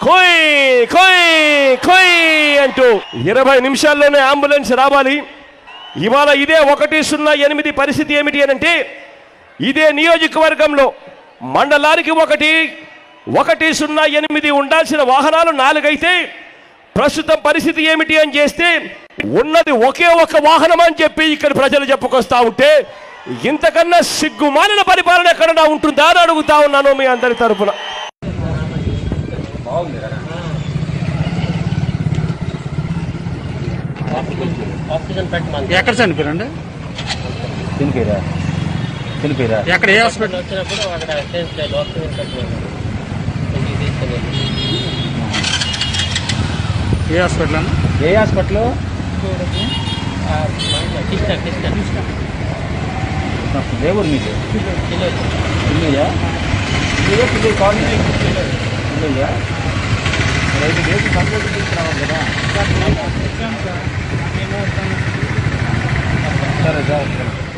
కోయ్ కోయ్ కోయ్ అంటూ 20 నిమిషాల్లోనే అంబులెన్స్ రావాలి. ఇవాళ ఇదే 108 పరిస్థితి ఏమిటి అనంటే, ఇదే నియోజకవర్గంలో మండలానికి 108 ఉండాల్సిన వాహనాలు 4 అయితే ప్రస్తుతం పరిస్థితి ఏమిటి అని చేస్తే ఉన్నది ఒకే ఒక వాహనం అని చెప్పి ఇక్కడ ప్రజలు చెప్పుకొస్తా ఉంటే, ఇంతకన్నా సిగ్గుమాలిన పరిపాలన ఎక్కడన్నా ఉంటుందా అని అడుగుతా ఉన్నాను మీ అందరి తరఫున. ఎక్కడ చనిపోయారండి? చనిపోయారా? ఎక్కడ ఏ హాస్పిటల్ వచ్చినప్పుడు అక్కడ ఏ హాస్పిటల్ అన్న? ఏ హాస్పిటల్? దేవుడు మీకు పిల్లయ్యా? పిల్లయ్య కాలనీ పిల్లయ్యా? రైతు రేపు సంతోషం తీసుకురావాలి కదా. సరే సార్.